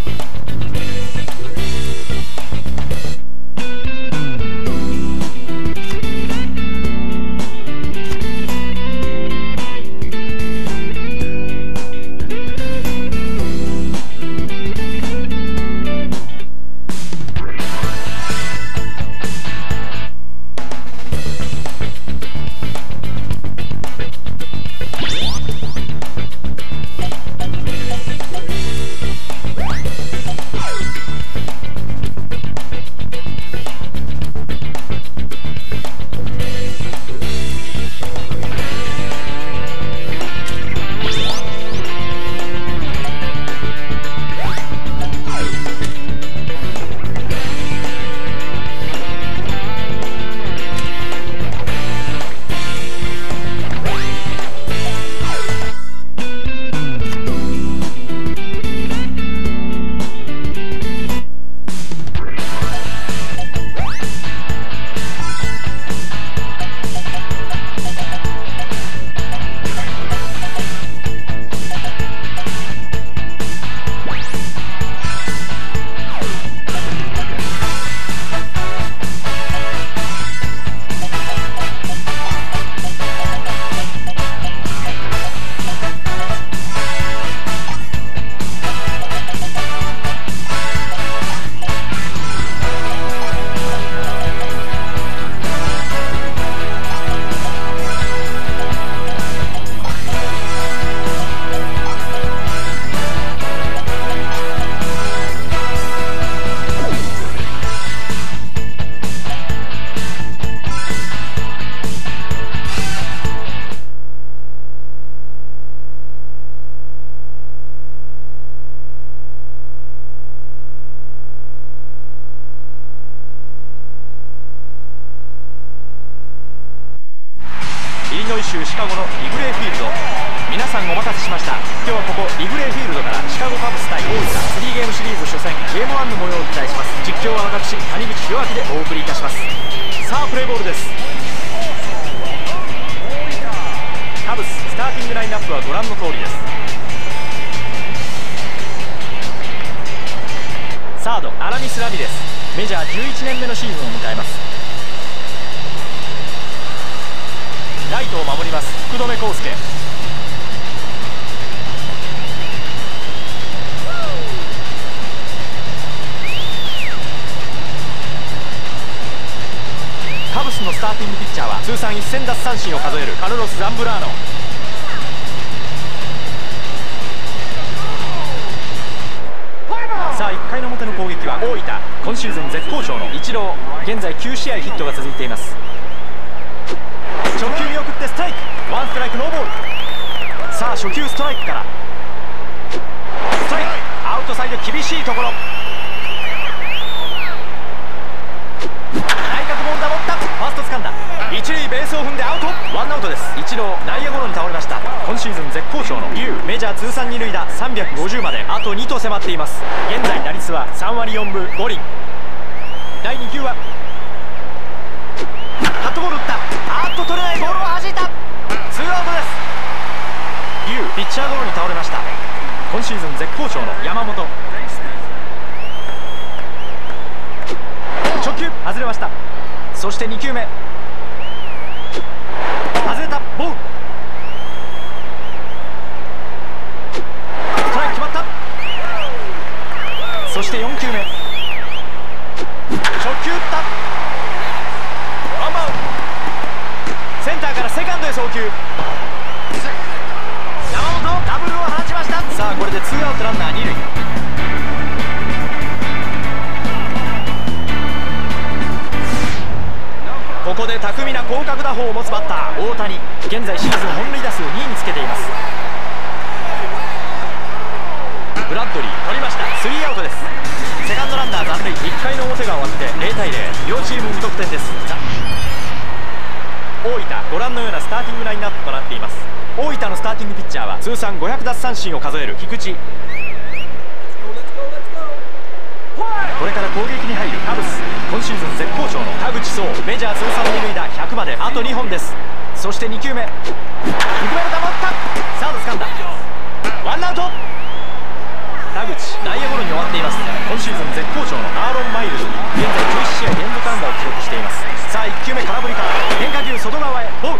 ノイ州シカゴのリグレーフィールド、皆さんお待たせしました。今日はここリグレーフィールドからシカゴカブス対大分3ゲームシリーズ初戦ゲーム1の模様をお伝えします。実況は私谷口博明でお送りいたします。さあプレーボールです。カブススターティングラインナップはご覧の通りです。サードアラミス・ラミレス、メジャー11年目のシーズンを迎えます。ライトを守ります福留孝介。カブスのスターティングピッチャーは通算1000奪三振を数えるカルロス・ザンブラーノ。さあ1回の表の攻撃は大分、今シーズン絶好調のイチロー、現在9試合ヒットが続いています。初球見送ってストライク、ワンストライクノーボール。さあ初球ストライクからストライク、アウトサイド厳しいところ、内角ボールだ、持った、ファースト掴んだ、一塁ベースを踏んでアウト、ワンアウトです。イチロー内野ゴロに倒れました。今シーズン絶好調のリュウ、メジャー通算二塁打350まであと2と迫っています。現在打率は3割4分5厘。第2球はカットボール打った、あっと取れない、ボールを弾いた、ツーアウトです。リュウピッチャーゴロに倒れました。今シーズン絶好調の山本、初球外れました。そして2球目外れた、ボール、ストライク決まった。そして4球目初球打った、ワンバウンド、センターからセカンドへ送球、山本ダブルを放ちました。さあこれでツーアウトランナー2塁。ここで巧みな広角打法を持つバッター大谷、現在シーズン本塁打数2位につけています。ブラッドリー取りました、スリーアウトです。セカンドランナー残塁。1回の表が終わって0対0、両チーム無得点です。大分ご覧のようなスターティングラインナップとなっています。大分のスターティングピッチャーは通算500奪三振を数える菊池。これから攻撃に入るカブス、今シーズン絶好調の田口壮、メジャー通算二塁打100まであと2本です。そして2球目低めの球を打った、サード掴んだ、ワンアウト。田口内野ゴロに終わっています。 シーズン絶好調のアーロン・マイルズに現在11試合連続安打を記録しています。さあ1球目空振りから変化球外側へボール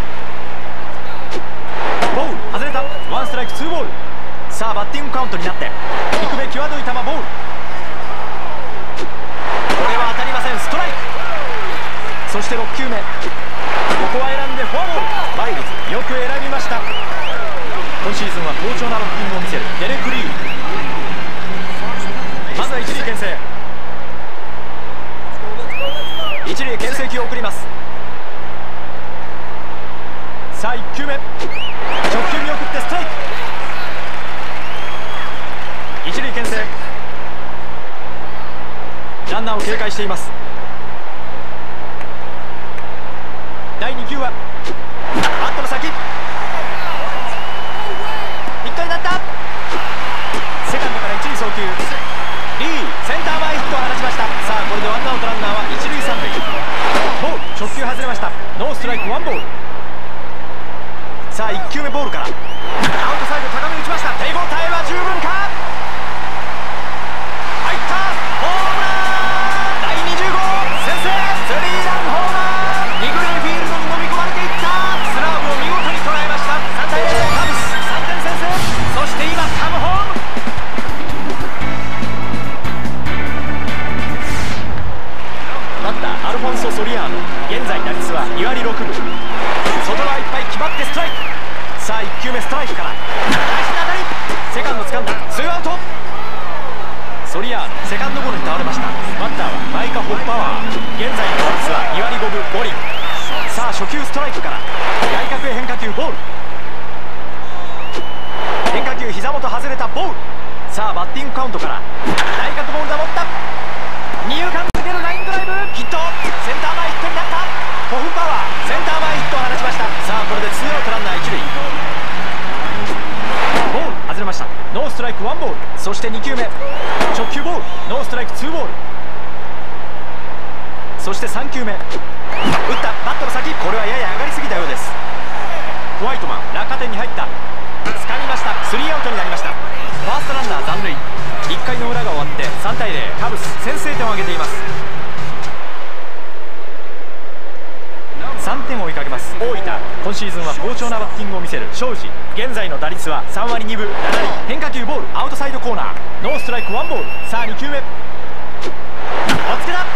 外れた。ワンストライクツーボール。さあバッティングカウントになって低め際どい球ボール。これは当たりません。ストライク。そして6球目、ここは選んでフォアボール。マイルズよく選びました。今シーズンは好調なバッティングを見せるデレク・リー。まずは一塁牽制。一塁牽制球を送ります。さあ1球目、直球見送ってストライク。一塁牽制。ランナーを警戒しています。第2球はバットの先、ヒットになった。セカンドから一塁送球。リーセンター前ヒットを放ちました。さあこれでワンアウトランナーは一塁三塁。ボール、直球外れました。ノーストライクワンボール。さあ1球目ボールからアウトサイド高め打ちました。手応えは十分か。入った。ホームラン。第20号先制スリーランホームラン。2塁フィールドに飲み込まれていった。スラーブを見事に捉えました。3対0でカブス3点先制。そして今カムホーム。バッターアルフォンソ・ソリアーノ、現在打率は2割6分。外側いっぱい決まってストライク。さあ1球目ストライクから大事な当たり。セカンド掴んだ。ツーアウト。ソリアーノセカンドゴロに倒れました。バッターはマイカ・ホッパワー、現在の打率は2割5分5厘。さあ初球ストライクから外角へ変化球ボール。変化球膝元外れたボール。さあバッティングカウントから内角ボールだ。持った二遊間抜けるラインドライブヒット。センター前ヒットになった。ホフパワーセンター前ヒットを放ちました。さあこれでツーアウトランナー一塁。ボール外れました。ノーストライクワンボール。そして2球目直球ボール。ノーストライクツーボール。そして3球目打ったバットの先。これはやや上がりすぎたようです。ホワイトマン落下点に入った。掴みました。スリーアウトになりました。ファーストランナー残塁。1回の裏が終わって3対0、カブス先制点を挙げています。3点を追いかけます大分。今シーズンは好調なバッティングを見せる庄司、現在の打率は3割2分7厘。変化球ボール。アウトサイドコーナーノーストライクワンボール。さあ2球目おっつけだ。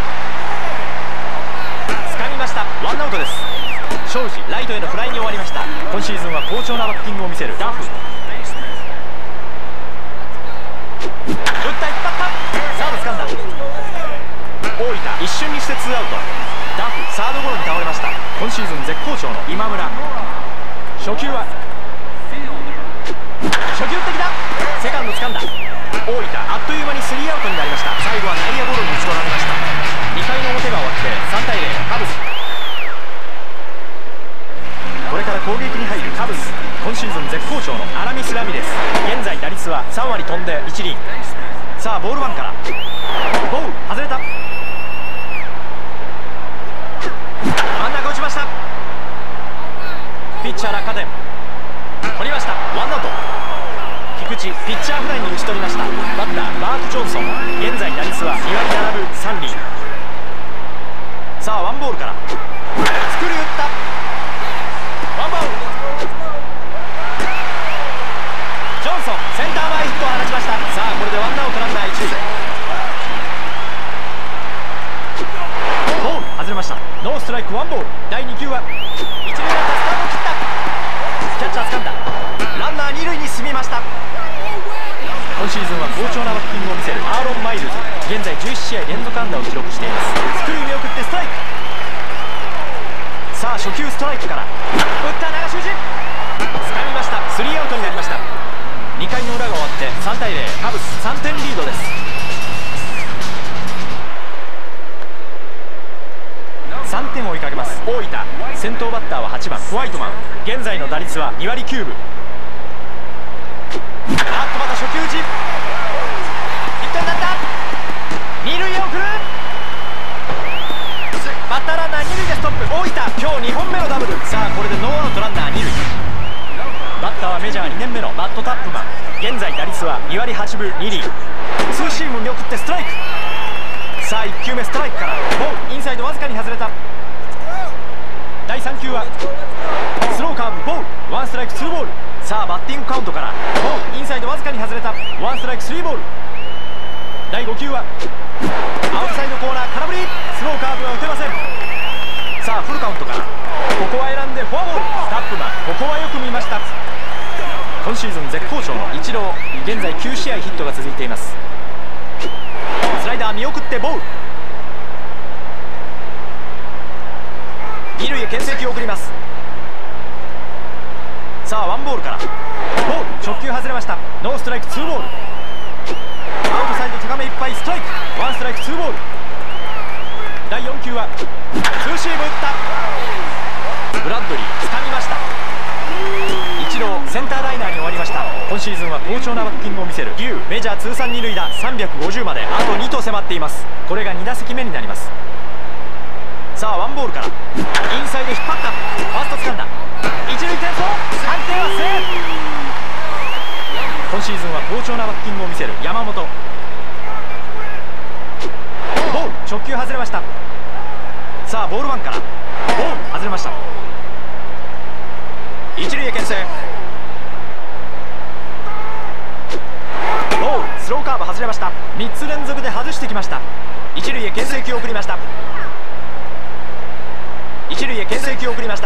掴みました。ワンアウトです。庄司ライトへのフライに終わりました。今シーズンは好調なバッティングを見せるダフ。打った、引っ張った。サード掴んだ。大分一瞬にしてツーアウト。ダフサードゴロに倒れました。今シーズン絶好調の今村。初球は初球打ってきた。セカンド掴んだ。大分あっという間にスリーアウトになりました。最後は内野ゴロに打ち取られました。2回の表が終わって3対0、カブス。これから攻撃に入るカブス。今シーズン絶好調のアラミス・ラミレス、現在打率は3割飛んで1厘。さあボールワンからボール外れた。真ん中打ちました。ピッチャー落下点取りました。ワンアウト。菊池ピッチャーフライに打ち取りました。バッターマーク・ジョンソン、現在打率は2割7分3厘。さあワンボールからスクリュー打った。ワンボール。ジョンソンセンター前ヒットを放ちました。さあこれでワンアウトランナー一塁。ボール外れました。ノーストライクワンボール。第2球は一塁ランナースタートを切った。キャッチャー掴んだ。ランナー二塁に進みました。今シーズンは好調なバッティングを見せるアーロン・マイルズ、現在11試合連続安打を記録しています。スクリュー見送ってストライク。さあ初球ストライクから打った流し打ち。掴みました。スリーアウトになりました。2回の裏が終わって3対0、カブス3点リードです。3点を追いかけます大分。先頭バッターは8番ホワイトマン、現在の打率は2割9分。また初球打ち。ヒットになった。二塁へ送る。バッターランナー二塁でストップ。大分今日2本目のダブル。さあこれでノーアウトランナー二塁。バッターはメジャー2年目のマット・タップマン、現在打率は2割8分2厘。ツーシーム見送ってストライク。 さあ1球目ストライクからボールインサイドわずかに外れた。第3球はスローカーブボールワンストライク2ボール。さあバッティングカウントからボールインサイドわずかに外れたワンストライク3ボール。第5球はアウトサイドコーナー空振りスローカーブは打てません。さあフルカウントからここは選んでフォアボール。スタップマンここはよく見ました。今シーズン絶好調のイチロー現在9試合ヒットが続いています。スライダー見送ってボール。二塁へ牽制球を送ります。さあワンボールからボール直球外れました。ノーストライク2ボール。アウトサイド高めいっぱいストライクワンストライク2ボール。第4球はツーシーム打った。ブラッドリー掴みました。イチローセンターライナーに終わりました。今シーズンは好調なバッティングを見せる劉メジャー通算二塁打350まであと2と迫っています。これが2打席目になります。さあワンボールからインサイド引っ張った。ファースト掴んだ。一塁転送判定はセーフ。今シーズンは好調なバッティングを見せる山本。ボール直球外れました。さあボールワンからボール外れました。一塁へ牽制ボールスローカーブ外れました。3つ連続で外してきました。一塁へ牽制球を送りました。一塁へ牽制球を送りました。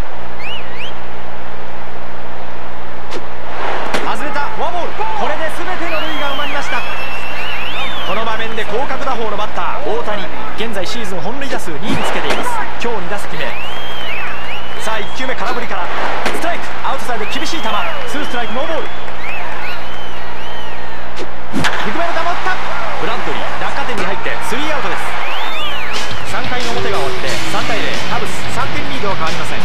外れたフォアボール。これで全ての塁が埋まりました。この場面で広角打法のバッター大谷現在シーズン本塁打数2位につけています。今日2打席目。さあ1球目空振りからストライクアウトサイド厳しい球ツーストライクノーボール。低めの球を打った。ブラッドリー落下点に入ってスリーアウトです。3回の表が終わって3対0カブス3点リードは変わりません。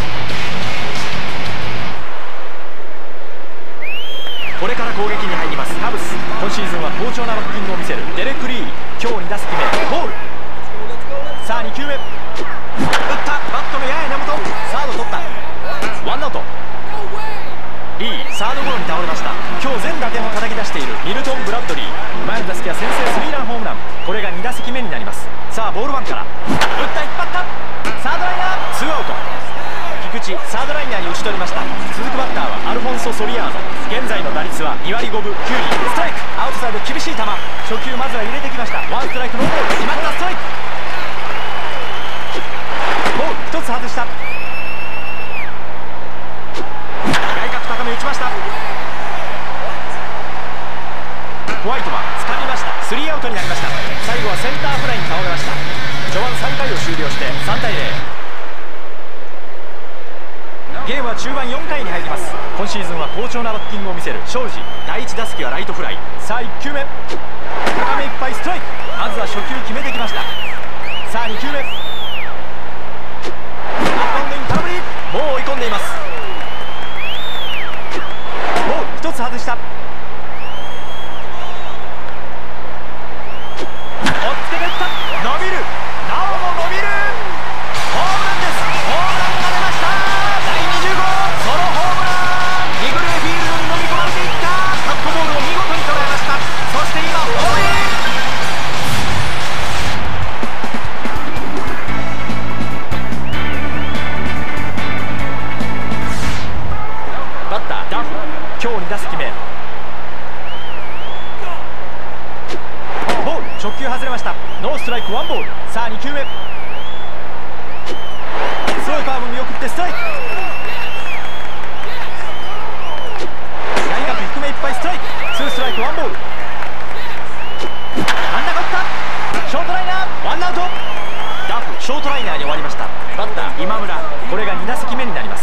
これから攻撃に入りますカブス。今シーズンは好調なバッティングを見せるデレック・リー今日2打席目ボール。さあ2球目打ったバットのやや根元サード取ったワンアウト。リーサードゴロに倒れました。今日全打点を叩き出しているミルトン・ブラッドリー前の打席は先制スリーランホームラン。これが2打席目になります。さあボールワンから打った引っ張ったサードライナーツーアウト。菊池サードライナーに打ち取りました。続くバッターはアルフォンソ・ソリアーノ現在の打率は2割5分9厘。ストライクアウトサイド厳しい球初球まずは入れてきました。ワンストライクノーボール決まったストライクボール1つ外した。外角高め打ちました。ホワイトマン掴みました。スリーアウトになりました。最後はセンターフライに倒れました。序盤3回を終了して3対0。ゲームは中盤4回に入ります。今シーズンは好調なバッティングを見せる庄司第1打席はライトフライ。さあ1球目高めいっぱいストライクまずは初球決めてきました。さあ2球目アッパーンドイン空振りもう追い込んでいます。ボール1つ外した。伸びるなおも伸びるホームランです。ホームランが出ました。第20号ソロホームランリグレーフィールドに飲み込まれていったカットボールを見事に捉えました。そして今ホームイン。バッターダフ今日2打席目ボール直球外れました。ノーストライクワンボール。さあ2球目スローカーブ見送ってストライク外角低めいっぱいストライクツーストライクワンボール。真ん中打ったショートライナーワンアウト。ダフショートライナーに終わりました。バッター今村これが2打席目になります。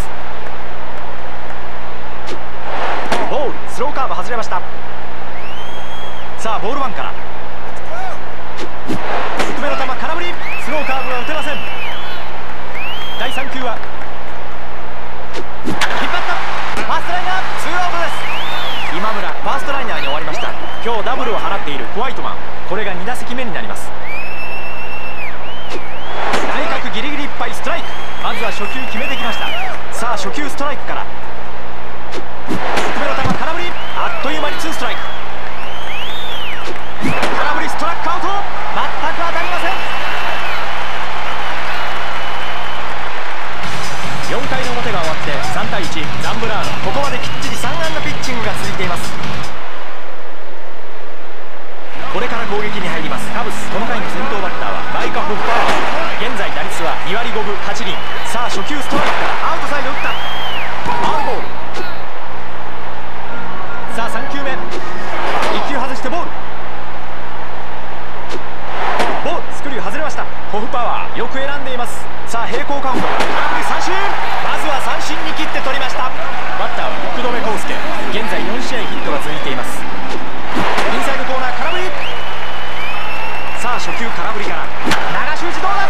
ボールスローカーブ外れました。さあボールワンから低めの球空振りスローカーブは打てません。第3球は引っ張ったファーストライナーツーアウトです。今村ファーストライナーに終わりました。今日ダブルを放っているホワイトマンこれが2打席目になります。内角ギリギリいっぱいストライクまずは初球決めてきました。さあ初球ストライクから低めの球空振りあっという間にツーストライク空振りストラックアウト全く当たり対1、ザンブラーノ。ここまできっちり3安打ピッチングが続いています。これから攻撃に入りますカブス。この回の先頭バッターはライカ・ホフパワー。現在打率は2割5分8厘。さあ初球ストライクからアウトサイド打った。ファウルボール。さあ3球目、1球外してボール。ボール、スクリュー外れました。ホフパワーよく選んでいます。さあ平行カウント、空振り三振。まずは三振に切って取りました。バッターは福留孝介。現在4試合ヒットが続いています。インサイドコーナー空振り。さあ初球空振りから流し打ちどうだ。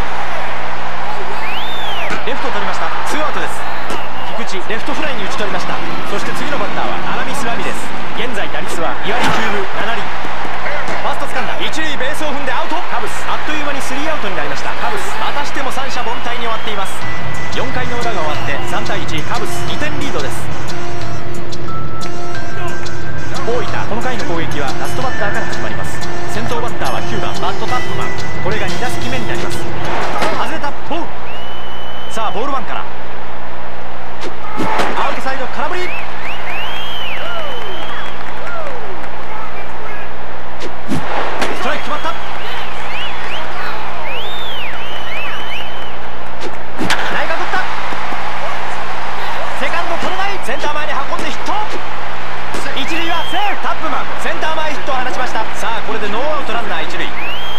レフト取りました。ツーアウトです。菊池レフトフライに打ち取りました。そして次のバッターはアラミス・ラミレス。現在打率は2割9分7厘。ファースト掴んだ。一塁ベースを踏んでアウト。カブスあっという間にスリーアウトになりました。カブスまたしても三者凡退に終わっています。4回の裏が終わって3対1、カブス2点リードです。大分、この回の攻撃はラストバッターから始まります。先頭バッターは9番バットタップマン。これが2打席目になります。外れたボール。さあボール1からアウトサイド空振り。ストライク決まった。内角打った。セカンド取れない。センター前に運んでヒット。一塁はセーフ。タップマンセンター前ヒットを放ちました。さあこれでノーアウトランナー一塁。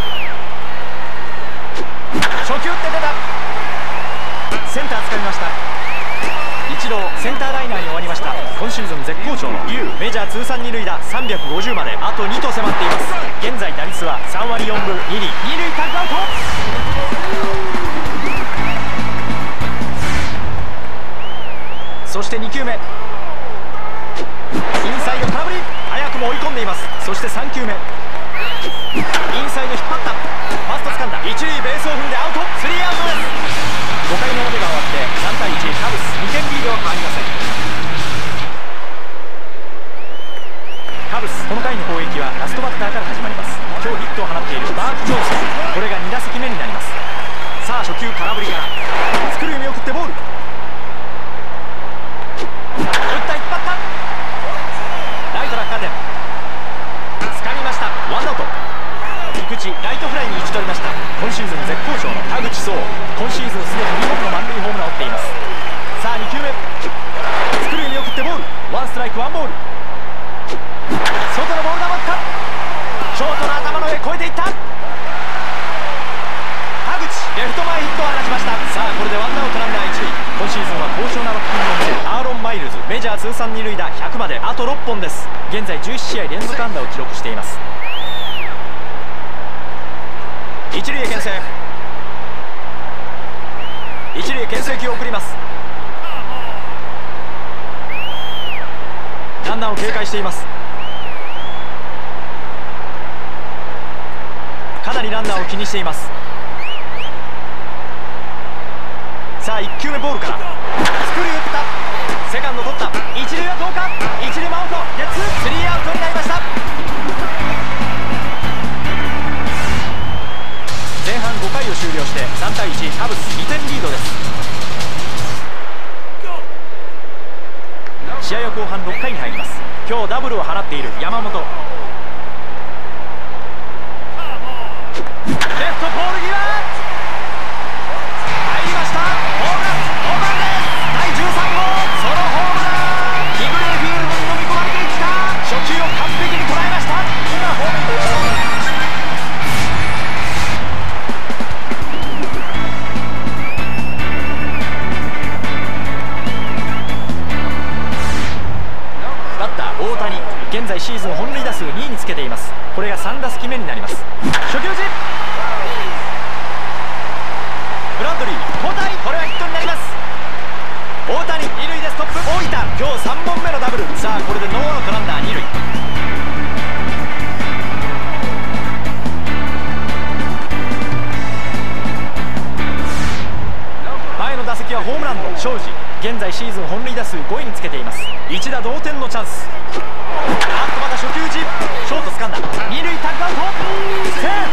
初球打って出た。センター掴みました。一郎センターライナーに終わりました。今シーズン絶好調のユー、メジャー通算二塁打350まであと2と迫っています。現在打率は3割4分2厘。二塁タッグアウト。そして2球目、インサイド空振り。早くも追い込んでいます。そして3球目、インサイド引っ張った。ファースト掴んだ。一塁ベースを踏んでアウト。スリーアウトです。5回の表が終わって3対1、カブス2点リードは変わりません。カブスこの回の攻撃はラストバッターから始まります。今日ヒットを放っているバーク・ジョンソン。これが2打席目になります。さあ初球空振りからスクリュー見送ってボール。打った引っ張った。ライト落下点。掴みました。ワンアウト。菊池ライトフライに打ち取りました。今シーズン絶好調の田口壮。今シーズンすでに2本の満塁ホームランを打っています。さあ2球目、スクリュー見送ってボール。ワンストライクワンボール。外のボールが待った。ショートの頭の上越えていった。田口レフト前ヒットを放ちました。さあこれでワンアウトランナー一塁。今シーズンは好調なバッティングを見せるアーロン・マイルズ。メジャー通算二塁打100まであと6本です。現在11試合連続安打を記録しています。一塁へ牽制。一塁へ牽制球を送ります。ランナーを警戒しています。かなりランナーを気にしています。さあ1球目ボールからスクリュー打った。セカンド取った。一塁はどうか。一塁マウントゲッツー。スリーアウトになりました。前半5回を終了して3対1、カブス2点リードです。試合は後半6回に入ります。今日ダブルを放っている山本。レフトポール際入りました。ホームランです。第13号ソロホームラン。リグレーフィールドに飲み込まれていった。初球を完璧に捉えました。今ホームラン。大谷現在シーズン本塁打数2位につけています。これが3打席目になります。初球打ちブラッドリー交代。これはヒットになります。大谷二塁でストップ。大分今日3本目のダブル。さあこれでノーアウトランナー二塁。前の打席はホームランの庄司。現在シーズン本塁打数5位につけています。一打同点のチャンス。あっとまた初球打ち。ショート掴んだ。二塁タッグアウト。セーフ。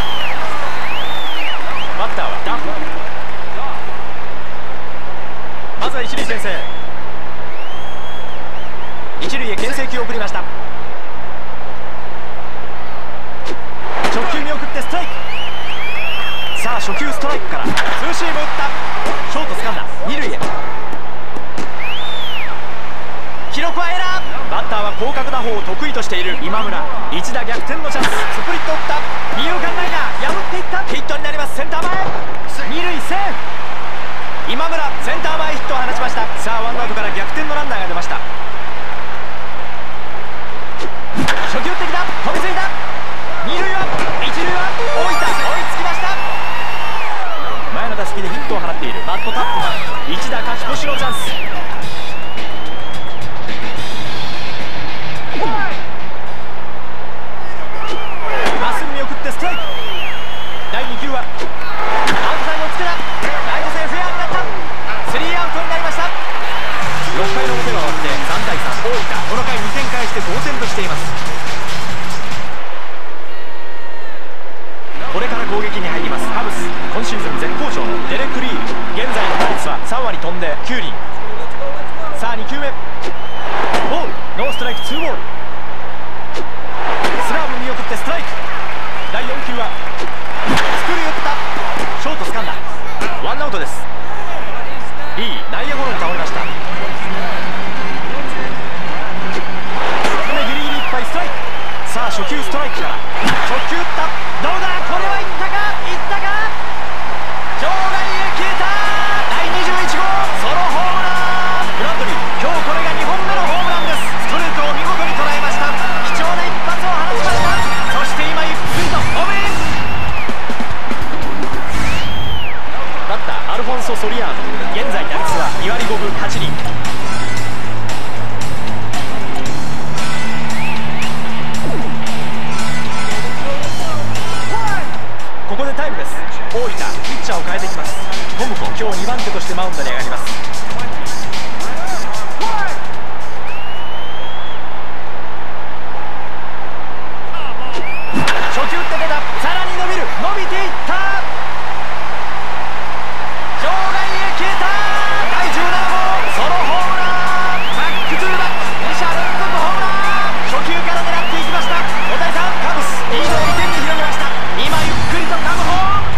バッターはダフ。まずは一塁先制。 初球ストライクからツーシーム打った。ショート掴んだ。二塁へ。記録はエラー。バッターは広角打法を得意としている今村。一打逆転のチャンス。スプリット打った。二遊間ライナー破っていった。ヒットになります。センター前。二塁セーフ。今村センター前ヒットを放ちました。さあワンアウトから逆転のランナーが出ました。初球打ってきた。飛びついた。二塁は一塁は追いた。追いつきました。前の打席でヒットを放っているバットタップマン。一打勝ち越しのチャンス。まっすぐ見送ってストライク。第2球はアウトサイドをつけた。ライト線フェアになった。スリーアウトになりました。6回の表が終わって3対3。大分この回2点返して同点としています。これから攻撃に入りますカブス。今シーズン絶好調のデレック・リール。現在の打率は3割飛んで9厘。さあ2球目ボール。ノーストライク2ボール。スラーブ見送ってストライク。第4球はスクリュー打った。ショート掴んだ。ワンアウトです。リー内野ゴロに倒れました。低めギリギリいっぱいストライク。さあ初球ストライクから直球打った。どうだこれはいったか。いったか。場外へ消えた。第21号ソロホームラン。ブラッドリー今日これが2本目のホームランです。ストレートを見事に捉えました。貴重な一発を放ちました。そして今ゆっくりとホームイン。バッターアルフォンソ・ソリアーノ。現在打率は2割5分8厘。ここでタイムです。大分ピッチャーを変えてきます。トムコ今日2番手としてマウンドに上がります。初球打って出た。さらに伸びる。伸びていった。場外へ消えた。第17号ソロホームラン。バックトゥーバック2者連続ホームラン。初球から狙っていきました。5対3。カブスリードを2点に広げました。今ゆっくりとカムホーム。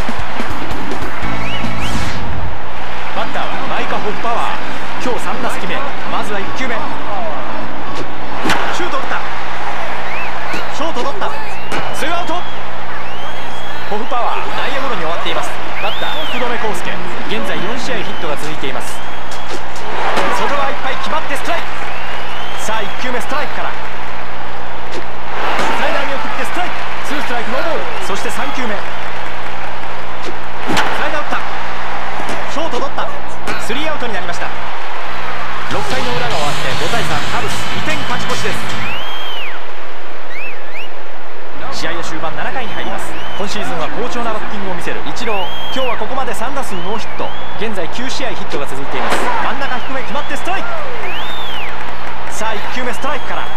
バッターはマイカ・ホフパワー。今日3打席目。まずは1球目シュート打った。ショート取った。ツーアウト。ホフパワー内野ゴロに終わっています。バッター福留孝介。現在4試合ヒットが続いています。外側いっぱい決まってストライク。さあ1球目ストライクからスライダーに送ってストライク。2ストライクノーボール。そして3球目スライダー打った。ショート取った。スリーアウトになりました。6回の裏が終わって5対3。カブス2点勝ち越しです。試合は終盤7回に入ります。今シーズンは好調なバッティングを見せるイチロー。今日はここまで3打数ノーヒット。現在9試合ヒットが続いています。真ん中低め決まってストライク。さあ1球目ストライクから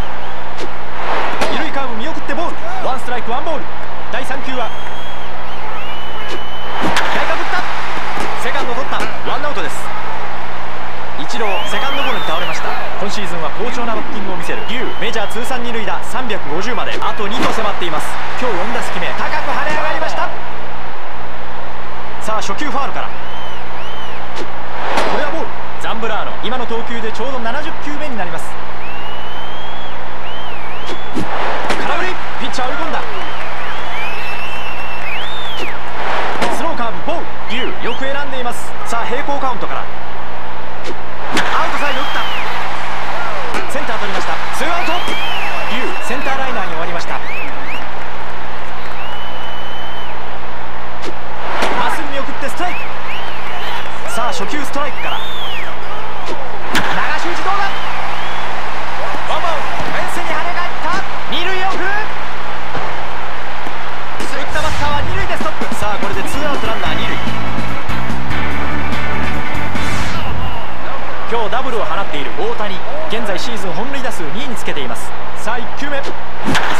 緩いカーブ見送ってボール。ワンストライクワンボール。第3球は外角打った。セカンド取った。ワンアウトです。イチローセカンドゴロに倒れました。今シーズンは好調なバッティングを見せるリュウ。メジャー通算二塁打350まであと2と迫っています。今日4打席目高く跳ね上がりました。さあ初球ファウルからこれはボール。ザンブラーノ今の投球でちょうど70球目になります。空振り。ピッチャー追い込んだ。スローカーブボール。リュウよく選んでいます。さあ平行カウントからアウトサイド打った。センター取りました。ツーアウト。リュウセンターライナーに終わりました。まっすぐ見送ってストライク。さあ初球ストライクから流し打ちどうだ。ワンバウンドフェンスに跳ね返った。二塁オフ。打ったバッターは二塁でストップ。さあこれでツーアウトランナー二塁。今日ダブルを放っている大谷。現在シーズン本塁打数2位につけています。さあ1球目外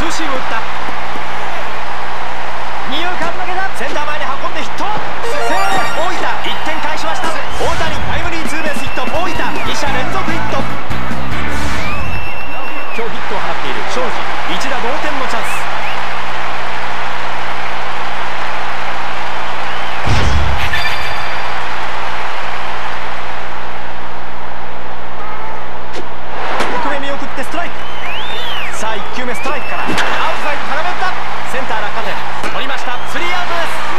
目ストライクからアウトサイド高め打ったセンター落下点取りました。スリーアウトです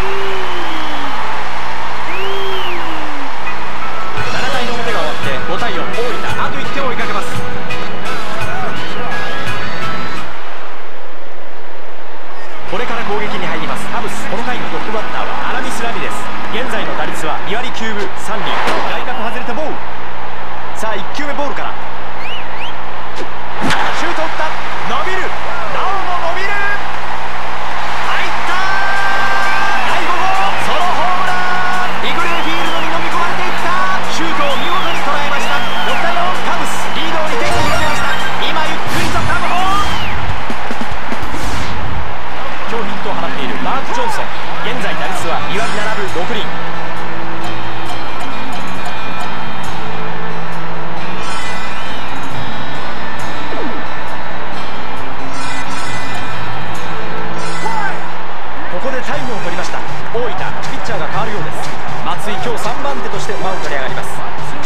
。7回の表が終わって5対4、大分あと1点を追いかけます。これから攻撃に入りますカブス。この回のトップバッターはアラミス・ラミです。現在の打率は2割9分3厘。外角外れたボール。さあ1球目ボールからシュート打った。伸びる。なおも伸びる。入ったー。第5号ソロホームラン。リグレーフィールドに飲み込まれていった。シュートを見事に捉えました。6対4カブスリードを2点に広げました。今ゆっくりとカムホーム。今日ヒットを放っているマーク・ジョンソン。現在打率は2割7分6厘。ここでタイムを取りました。大分ピッチャーが変わるようです。松井今日3番手としてマウンドに上がります。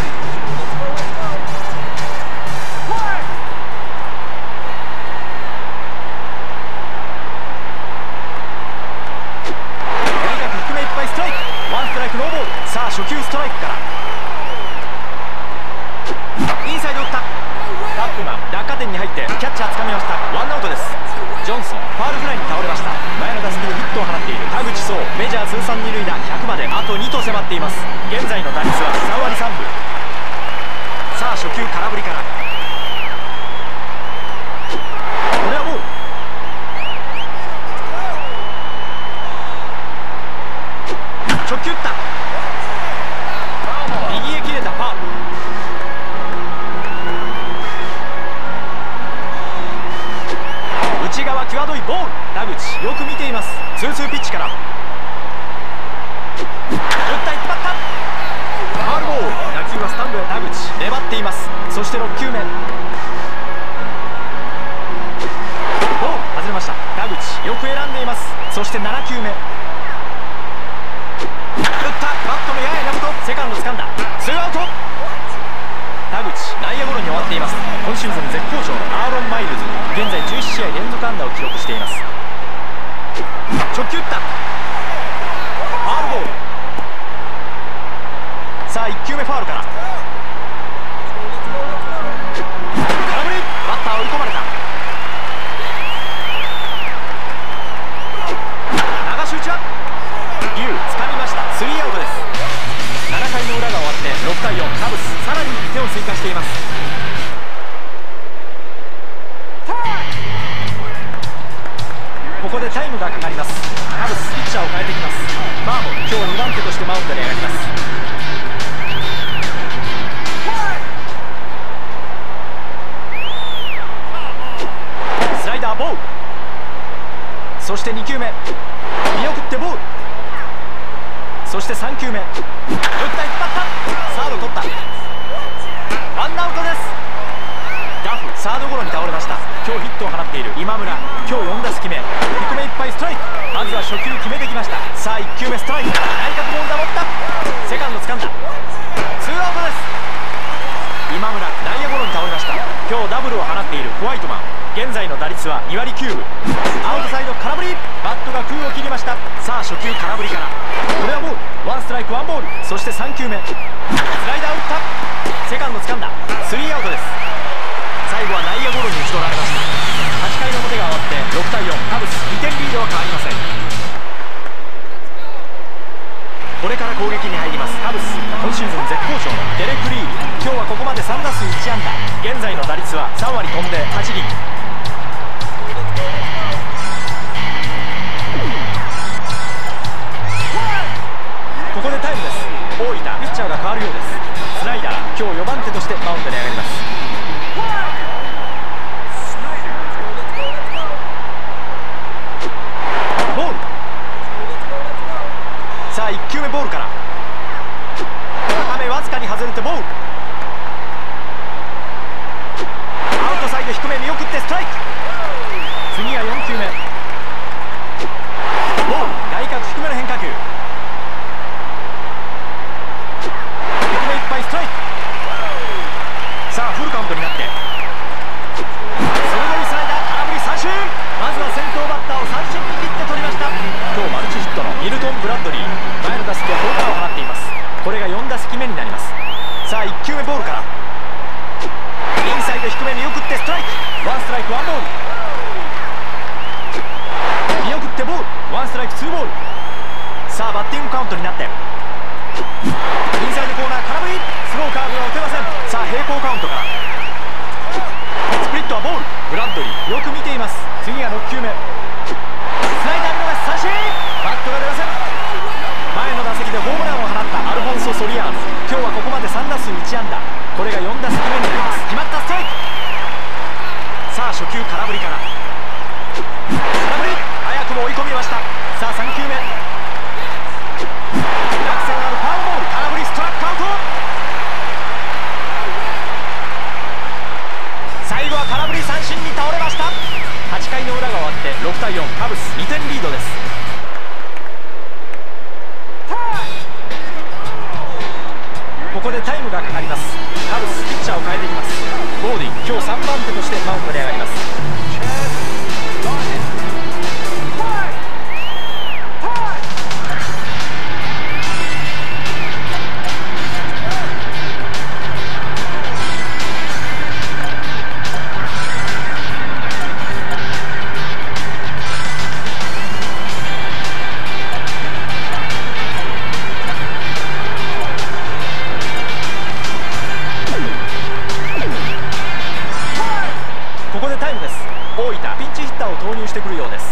さあ初球ストライクからインサイド打った。タップマン落下点に入ってキャッチャー掴みました。ワンアウトです。ジョンソンファウルフライに倒れました。前の打席にヒットを放っている田口壮。メジャー通算二塁打100まであと2と迫っています。現在の打率は3割3分。さあ初球空振りからこれはボール。直球打った。右へ切れたファウル。内側際どいボール。田口よく見ています。2-2ピッチから打った一発った。ファウルボール。打球はスタンドへ。田口粘っています。そして6球目ボール外れました。田口よく選んでいます。そして7球目打った。バットのやや根元。セカンド掴んだ。ツーアウト。田口内野ゴロに終わっています。今シーズン絶好調のアーロン・マイルズ。現在11試合連続安打を記録しています。直球打った。ファウルボール。さあ1球目ファウルから空振り。バッター追い込まれた。流し打ちは龍掴みました。スリーアウトです。7回の裏が終わって6対4カブスさらに1点を追加しています。ここでタイムがかかります。カブスピッチャーを変えてきます。バーモン今日2番手としてマウンドに上がります。スライダーボール。そして2球目見送ってボール。そして3球目打った一発だ。サード取った。ワンアウトです。ダフサードゴロに倒れました。今日ヒットを放っている今村今日4打席目低めいっぱいストライク。まずは初球決めてきました。さあ1球目ストライク。内角ボールだ。持ったセカンド掴んだ。ツーアウトです。今村内野ゴロに倒れました。今日ダブルを放っているホワイトマン。現在の打率は2割9分。アウトサイド空振り。バットが空を切りました。さあ初球空振りからこれはボール。ワンストライクワンボール。そして3球目スライダー打った。セカンド掴んだ。スリーアウトです。最後は内野ゴロに打ち取られました。8回の表が終わって6対4カブス2点リードは変わりません。これから攻撃に入りますカブス。今シーズン絶好調のデレック・リー。今日はここまで3打数1安打。現在の打率は3割飛んで8厘。ここでタイムです。大分ピッチャーが変わるようです。スライダー今日4番手としてマウンドに上がります。ボール。さあ1球目ボールから高めわずかに外れてボール。アウトサイド低め見送ってスさあバッティングカウントになってインサイドコーナー空振り、スローカーブは打てません。さあ平行カウントからスプリットはボール。ブラッドリーよく見ています。次が6球目、スライダー見逃し三振、バットが出ません。前の打席でホームランを放ったアルフォンソ・ソリアーノ、今日はここまで3打数1安打、これが4打席目になります。決まったストライク。さあ初球空振りから空振り、早くも追い込みました。さあ3球目、落差のあるファウルボール、空振りストラックアウト。最後は空振り三振に倒れました。8回の裏が終わって6対4、カブス2点リードです。ここでタイムがかかります。カブスピッチャーを変えてきます。ゴーディン今日3番手としてマウンドに上がります。投入してくるようです。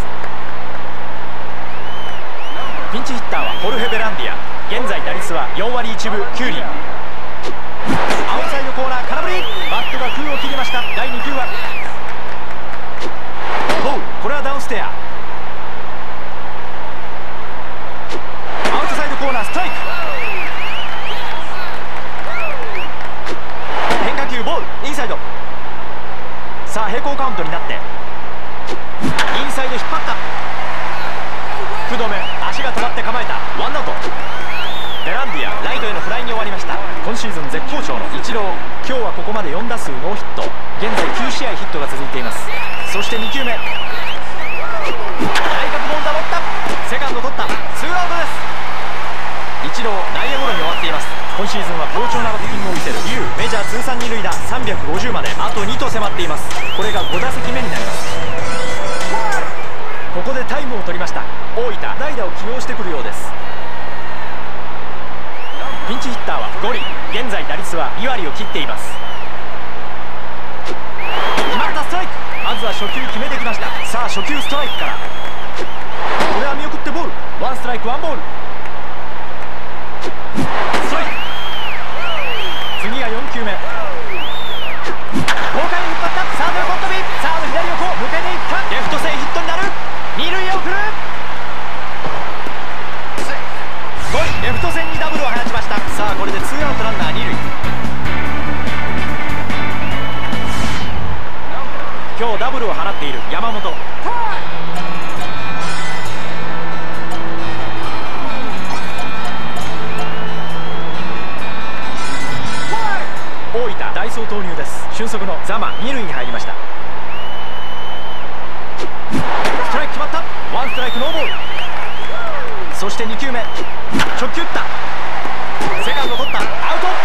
ピンチヒッターはホルヘ・ベランディア、現在打率は4割1分9厘。アウトサイドコーナー空振り、バットが空を切りました。第2球はボール、これはダウンステア。アウトサイドコーナーストライク、変化球ボール、インサイド。さあ平行カウントになってインサイド引っ張った、福留足が止まって構えた、ワンアウト。ベランディアライトへのフライに終わりました。今シーズン絶好調のイチロー、今日はここまで4打数ノーヒット、現在9試合ヒットが続いています。そして2球目、内角ボールだ、持った、セカンド取った、ツーアウトです。イチロー内野ゴロに終わっています。今シーズンは好調なバッティングを見せるユー、メジャー通算二塁打350まであと2と迫っています。これが5打席目になります。ここでタイムを取りました。大分代打を起用してくるようです。ピンチヒッターはゴリ、現在打率は2割を切っています。決まったストライク、まずは初球決めてきました。さあ初球ストライクから、これは見送ってボール、ワンストライクワンボール、ストライク。次が4球目、豪快に引っ張った、サード横飛び、サード左横抜けていった、レフト線ヒットになる、二塁へ送る、ゴリレフト線にダブルを放ちました。さあこれでツーアウトランナー二塁。今日ダブルを放っている山本、大分代走投入です。俊足のザマ二塁に入りました。ストライク決まった、ワンストライクノーボール。そして2球目、直球打った、セカンド取った、アウト。